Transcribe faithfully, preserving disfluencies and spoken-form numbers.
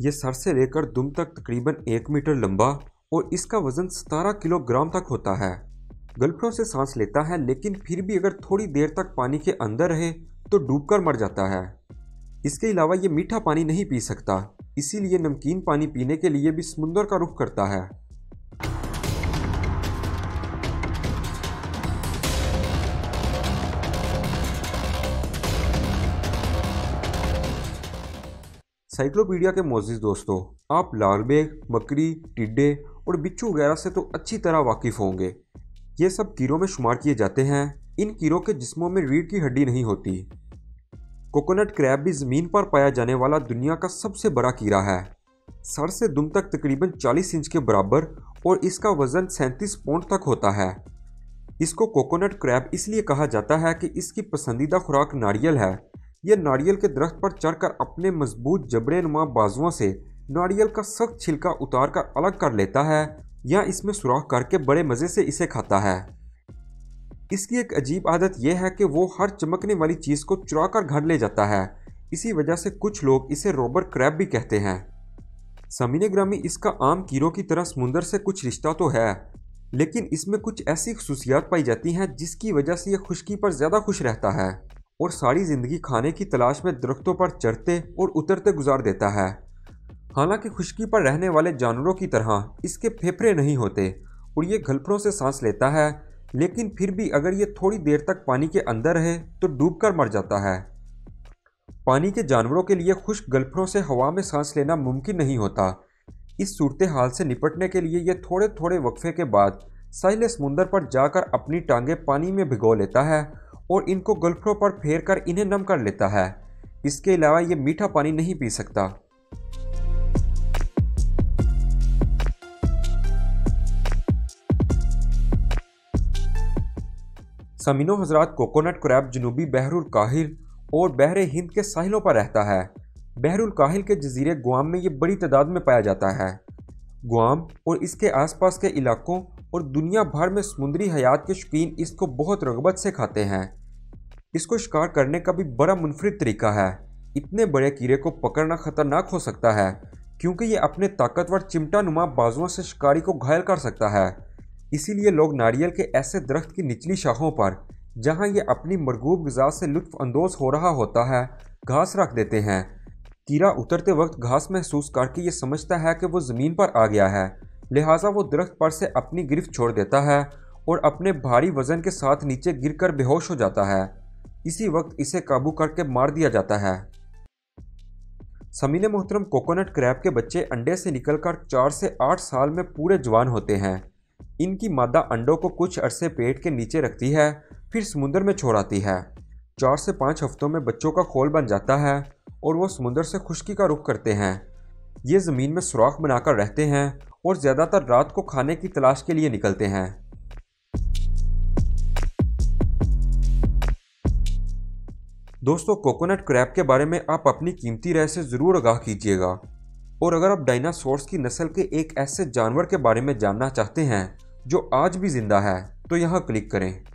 ये सर से लेकर दुम तक तकरीबन एक मीटर लंबा और इसका वजन सतारह किलोग्राम तक होता है। गल्फड़ों से सांस लेता है, लेकिन फिर भी अगर थोड़ी देर तक पानी के अंदर रहे तो डूबकर मर जाता है। इसके अलावा ये मीठा पानी नहीं पी सकता, इसीलिए नमकीन पानी पीने के लिए भी समुंदर का रुख करता है। साइक्लोपीडिया के मोअज़्ज़िज़ दोस्तों, आप लालबेग, मकड़ी, टिड्डे और बिच्छू वगैरह से तो अच्छी तरह वाकिफ होंगे। ये सब कीड़ों में शुमार किए जाते हैं। इन कीड़ों के जिस्मों में रीढ़ की हड्डी नहीं होती। कोकोनट क्रैब भी ज़मीन पर पाया जाने वाला दुनिया का सबसे बड़ा कीड़ा है। सर से दुम तक तकरीबन चालीस इंच के बराबर और इसका वजन सैंतीस पौंड तक होता है। इसको कोकोनट क्रैब इसलिए कहा जाता है कि इसकी पसंदीदा खुराक नारियल है। यह नारियल के दरख्त पर चढ़कर अपने मजबूत जबड़े नुमा बाजुओं से नारियल का सख्त छिलका उतार कर अलग कर लेता है या इसमें सुराख करके बड़े मज़े से इसे खाता है। इसकी एक अजीब आदत यह है कि वो हर चमकने वाली चीज़ को चुरा कर घर ले जाता है। इसी वजह से कुछ लोग इसे रोबर क्रैब भी कहते हैं। सामीने ग्रामी, इसका आम कीड़ों की तरह समुंदर से कुछ रिश्ता तो है, लेकिन इसमें कुछ ऐसी खसूसियात पाई जाती हैं जिसकी वजह से यह खुश्की पर ज़्यादा खुश रहता है और सारी ज़िंदगी खाने की तलाश में दरख्तों पर चढ़ते और उतरते गुजार देता है। हालांकि खुश्की पर रहने वाले जानवरों की तरह इसके फेफड़े नहीं होते और ये गल्फड़ों से सांस लेता है, लेकिन फिर भी अगर ये थोड़ी देर तक पानी के अंदर रहे तो डूबकर मर जाता है। पानी के जानवरों के लिए खुश्क गल्फड़ों से हवा में सांस लेना मुमकिन नहीं होता। इस सूरत हाल से निपटने के लिए ये थोड़े थोड़े वक्फे के बाद साहिल समुंदर पर जाकर अपनी टांगें पानी में भिगो लेता है और इनको गल्फड़ों पर फेर कर इन्हें नम कर लेता है। इसके अलावा ये मीठा पानी नहीं पी सकता। सामीनो हजरात, कोकोनट क्रैब जनूबी बहरुल काहिल और बहरे हिंद के साहिलों पर रहता है। बहरुल काहिल के जजीरे गुआम में ये बड़ी तादाद में पाया जाता है। गुआम और इसके आसपास के इलाकों और दुनिया भर में समुद्री हयात के शौकीन इसको बहुत रगबत से खाते हैं। इसको शिकार करने का भी बड़ा मुनफरिद तरीका है। इतने बड़े कीड़े को पकड़ना खतरनाक हो सकता है क्योंकि ये अपने ताकतवर चिमटा नुमा बाजुओं से शिकारी को घायल कर सकता है। इसीलिए लोग नारियल के ऐसे दरख्त की निचली शाखों पर, जहां ये अपनी मरगूब ग़िज़ा से लुत्फ़ अंदोज़ हो रहा होता है, घास रख देते हैं। कीड़ा उतरते वक्त घास महसूस करके ये समझता है कि वो ज़मीन पर आ गया है, लिहाजा वो दरख्त पर से अपनी गिरफ्त छोड़ देता है और अपने भारी वज़न के साथ नीचे गिरकर बेहोश हो जाता है। इसी वक्त इसे काबू करके मार दिया जाता है। समीने मोहतरम, कोकोनट क्रैब के बच्चे अंडे से निकलकर चार से आठ साल में पूरे जवान होते हैं। इनकी मादा अंडों को कुछ अरसे पेट के नीचे रखती है, फिर समुंदर में छोड़ आती है। चार से पाँच हफ्तों में बच्चों का खोल बन जाता है और वो समुंदर से खुश्की का रुख करते हैं। ये ज़मीन में सुराख बनाकर रहते हैं और ज़्यादातर रात को खाने की तलाश के लिए निकलते हैं। दोस्तों, कोकोनट क्रैब के बारे में आप अपनी कीमती राय से ज़रूर आगाह कीजिएगा। और अगर आप डायनासोर्स की नस्ल के एक ऐसे जानवर के बारे में जानना चाहते हैं जो आज भी ज़िंदा है, तो यहाँ क्लिक करें।